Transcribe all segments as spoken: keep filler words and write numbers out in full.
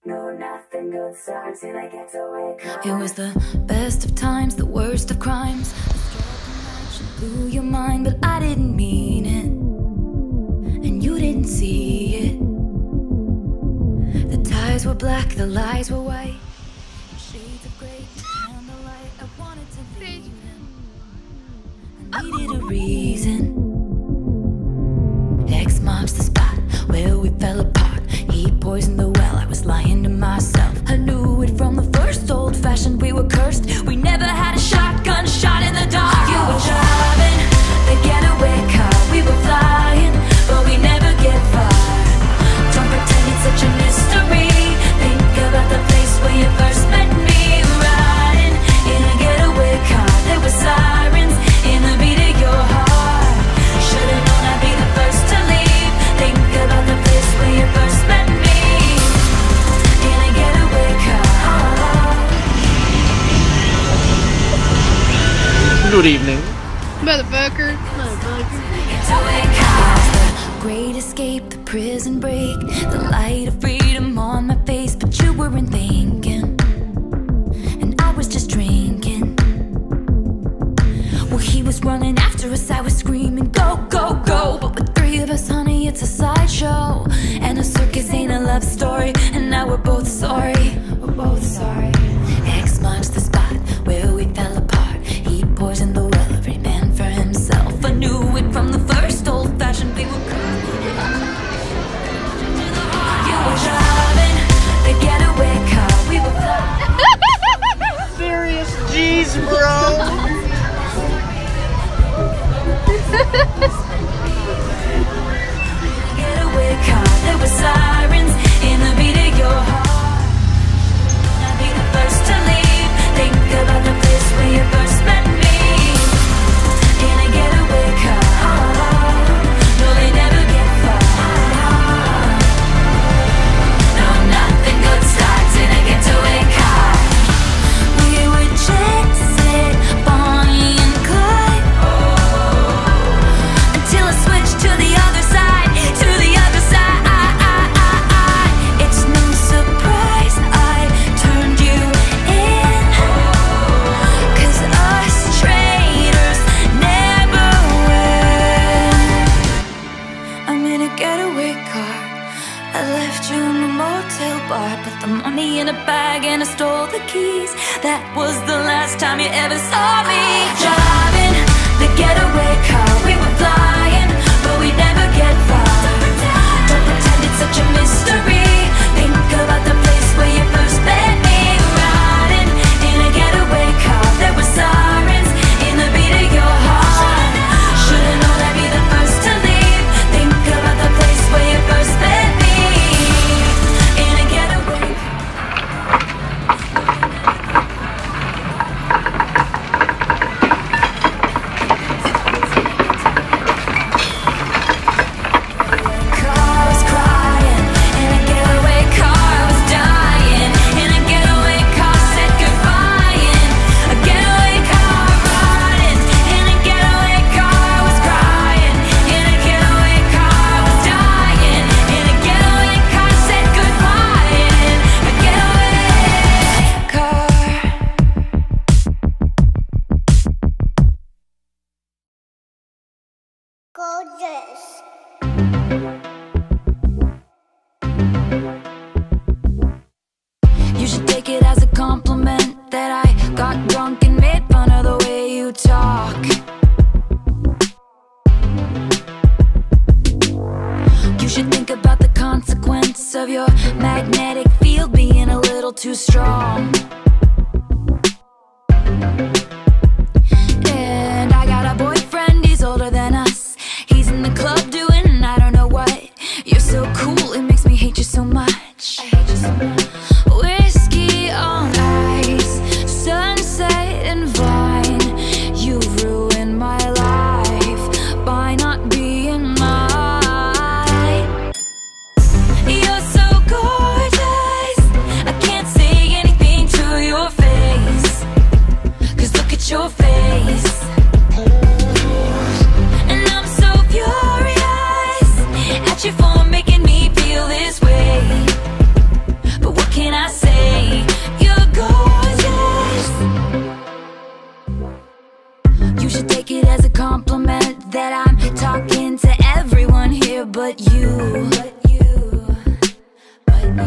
No, nothing good starts till I get to wake up. It was the best of times, the worst of crimes. The stroke match blew your mind, but I didn't mean it, and you didn't see it. The ties were black, the lies were white. Shades of gray, candlelight. I wanted to leave him. I needed a reason. X marks the spot where we fell apart. He poisoned the well, I was lying to myself. I knew it from the first, old-fashioned, we were cursed. We never had a shotgun shot in the dark. You were driving the getaway car, we were flying, but we never get far. Don't pretend it's such a mystery. Think about the place where you first met me. Riding in a getaway car, there were sirens in the beat of your heart. Should've known I'd be the first to leave. Think about the place where you first met me. In a getaway car. Good evening. Motherfucker. Motherfucker. Getaway car. The great escape, the prison break, the light of freedom on my face. But you weren't thinking, and I was just drinking. Well, he was running after us, I was screaming, go, go, go. But with three of us, honey, it's a sideshow. And a circus ain't a love story. And now we're both sorry. We're both sorry. X marks the spot where we fell apart. He poisoned the well, every man for himself. I knew it from the first, old-fashioned, we were cool. You were driving the getaway car, we were flying. Serious G's, bro. Getaway car, there were sirens in the beat of your heart. I'd be the first to leave. Think about the place where you first met me. In a getaway car. No, they never get far. No, nothing good starts in a getaway car. We were jet set, Bonnie and Clyde. Until I switched to the other side, to the other side. It's no surprise I turned you in, 'cause us traitors never win. I'm in a getaway car, I left you in the motel bar. Put the money in a bag and I stole the keys. That was the last time you ever saw me. Driving the getaway car, we were flying, but we never get far. Don't pretend it's such a mystery. Think about the place where you first met me. Riding in a getaway car, there were sirens in the beat of your heart. Should've known I'd be the first to leave. Think about the place where you first met me. In a getaway car, I was crying. In a getaway car, I was dying. In a getaway car, said goodbye. In a getaway car, riding. In a getaway car, I was crying. In a getaway car, I was dying. In a getaway car, said goodbye. In a getaway car. Gorgeous. You should take it as a compliment that I got drunk and made fun of the way you talk. You should think about the consequence of your magnetic field being a little too strong. And I got a boyfriend, he's older than us. He's in the club doing I don't know what. You're so cool, it makes me hate you so much. I hate you so much. Whiskey on ice, sunset and vine. You've ruined my life by not being mine. You're so gorgeous, I can't say anything to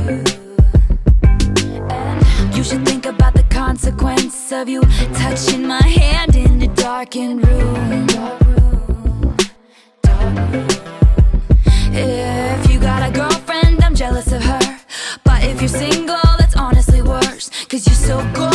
And you should think about the consequence of you touching my hand in a darkened room. If you got a girlfriend, I'm jealous of her. But if you're single, that's honestly worse, 'cause you're so gorgeous.